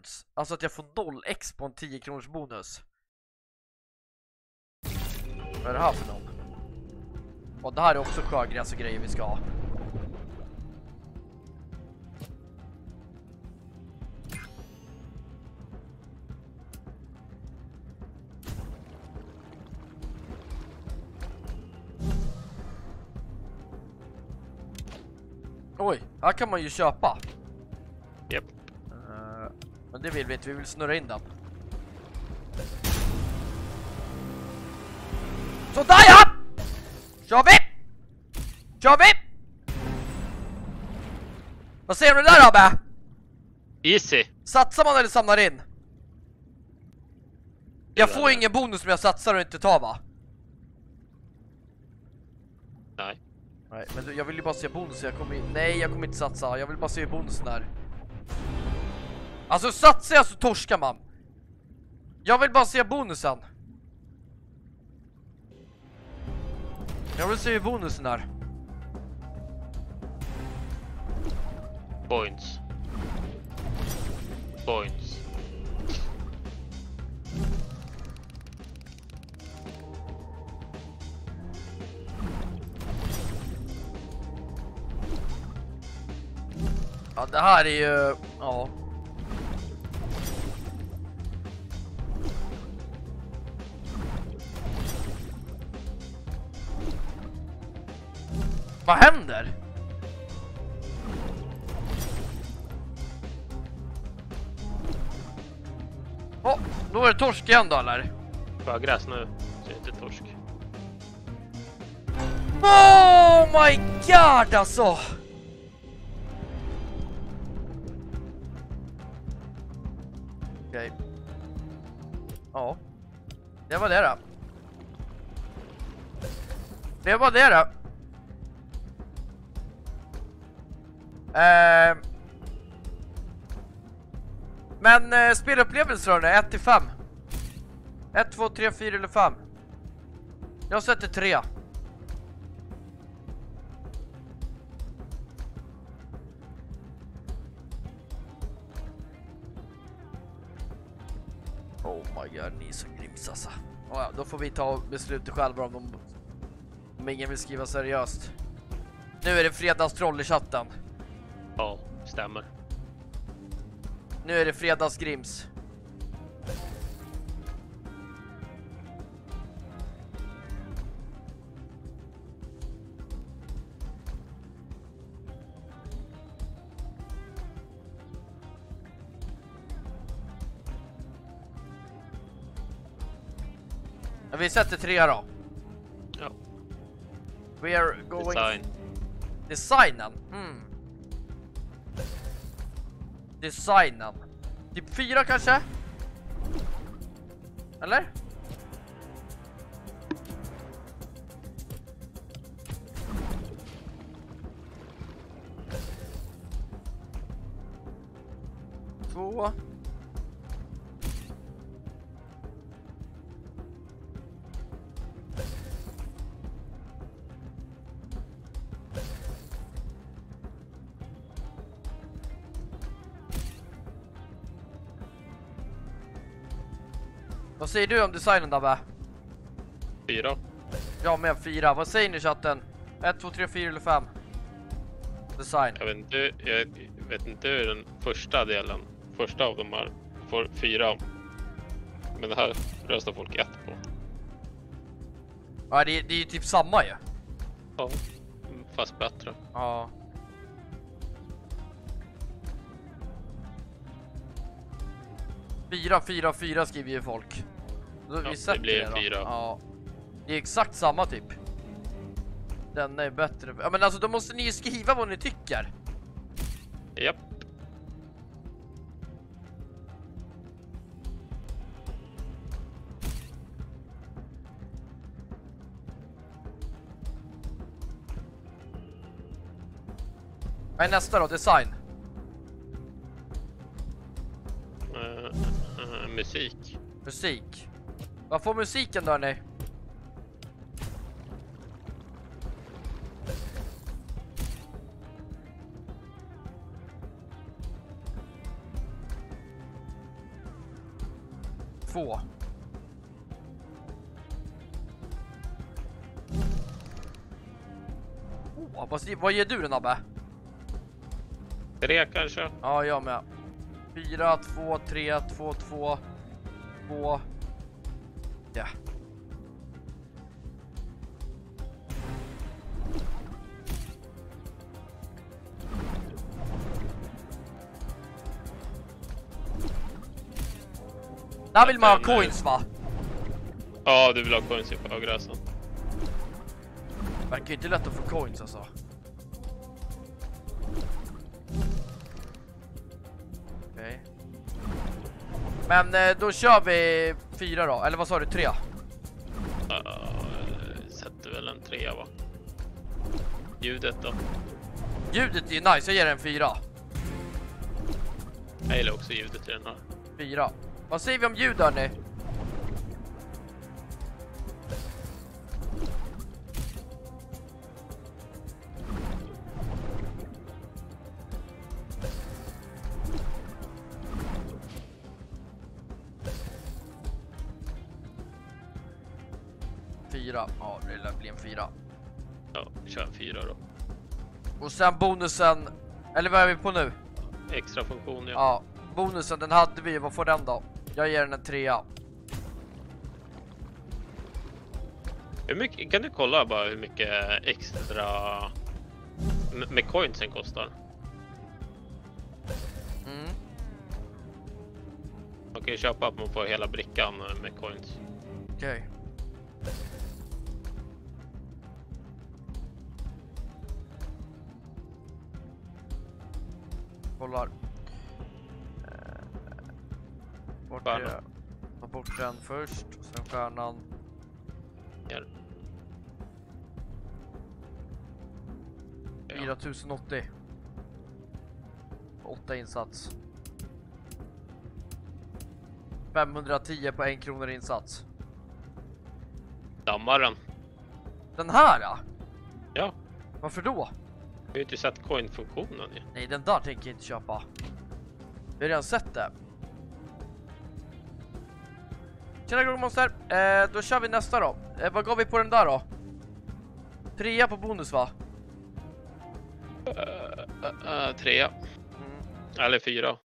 points. Alltså att jag får 0x på en 10 kronors bonus. Vad är det här för någon? Och det här är också sjögräs och grejer vi ska ha. Oj, här kan man ju köpa. Japp. Men det vill vi inte, vi vill snurra in den. Sådär ja! Kör vi! Kör vi! Vad säger du där Abbe? Easy. Satsar man eller samlar in? Jag får ingen bonus om jag satsar och inte tar va? Nej. Nej, men jag vill ju bara se bonusen. Nej, jag kommer inte satsa. Jag vill bara se bonusen där. Alltså satsar jag så torskar man. Jag vill bara se bonusen. Jag vill se bonusen där. Points. Points. Ja, det här är ju... Ja. Vad händer? Då är det torsk igen då, eller? Sjögräs nu, så är det inte torsk. Oh my god, alltså! Okej. Ja. Det var det då. Det var det då. Men spelupplevelser då, 1 till 5. 1, 2, 3, 4 eller 5. Jag sätter 3. Oh my god, ni är så grims alltså. Ja, då får vi ta beslutet själva om ingen vill skriva seriöst. Nu är det fredagstroll i chatten. Ja, stämmer. Nu är det fredagsgrims. Vi sätter 3 då. Ja. We are going... Design. Designen? Designen. Typ 4 kanske? Eller? Två. Vad säger du om designen Dabbe? 4. Jag med 4. Vad säger ni i chatten? 1, 2, 3, 4 eller 5? Design. Jag vet inte hur den första delen, första av de här får 4. Men det här röstar folk 1 på. Ja, det är ju typ samma ju. Ja, fast bättre. Ja. Fyra skriver ju folk. Då Ja, det blir en 4. Ja. Det är exakt samma typ. Den är bättre. Ja, men alltså då måste ni ju skriva vad ni tycker. Japp. Vad är nästa då? Design. Musik. Musik. Vad får musiken då ni? 2. Vad ger du den, Abbe? 3 kanske? Ja, jag med. 4, 2, 3, 2, 2, 2. Ja. Där vill man ha coins, va? Ja, du vill ha coins på gräsen. Verkar inte lätt att få coins alltså. Okej. Men då kör vi 4 då. Eller vad sa du? 3? Sätter väl en 3, va? Ljudet då? Ljudet är ju nice, jag ger den 4. Jag gillar också ljudet i den här. 4. Vad säger vi om ljud, hörni? Ja, det lär bli en 4. Ja, kör 4 då. Och sen bonusen, eller vad är vi på nu? Extra funktion, ja. Ja, bonusen, den hade vi. Vad får den då? Jag ger den en 3. Hur mycket, kan du kolla bara hur mycket extra med coinsen kostar? Man kan ju köpa att man får hela brickan med coins. Okej. Kollar. Ta bort den först, sen stjärnan. Ja. 4080. 8 insats. 510 på 1 kronor insats. Dammaren. Den här då? Ja. Varför då? Jag har ju inte sett coin-funktionen. Ja. Nej, den där tänker jag inte köpa. Vi har redan sett det. Tjena Grogmonster, då kör vi nästa då. Vad gav vi på den där då? 3 på bonus, va? 3. Eller 4.